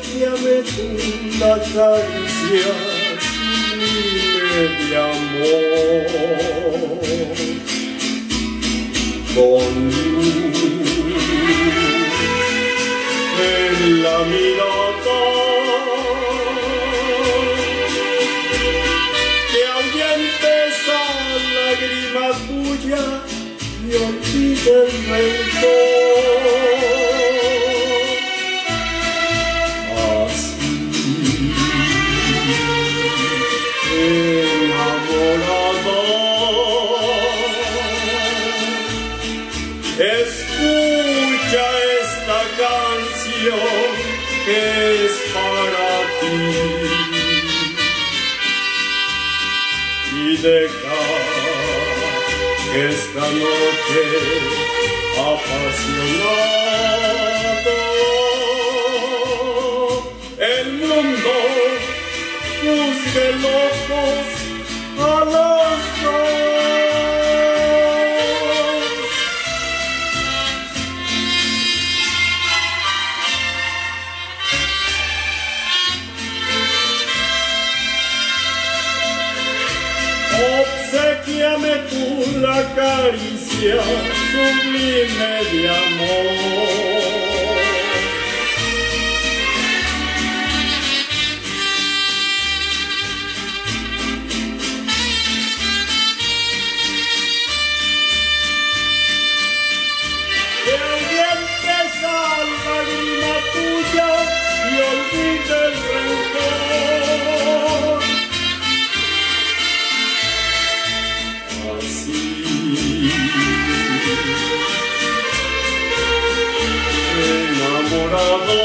obséquiame tú la caricia sublime de amor. Con luz en la mirada que ahuyente esa lágrima tuya y olvide el rencor. Así, enamorada, escucha esta canción que es para ti y deja que esta noche apasionado el mundo juzgue locos a los dos. Obséquiame tú la caricia sublime de amor. Que ahuyente esa lágrima tuya y olvide el rencor. Así, enamorado,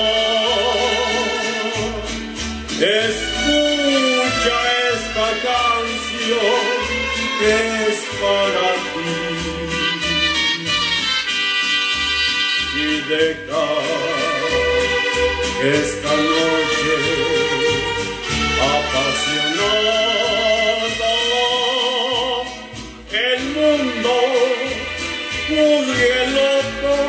escucha esta canción que es para ti y deja esta noche apasionada el mundo juzgue loco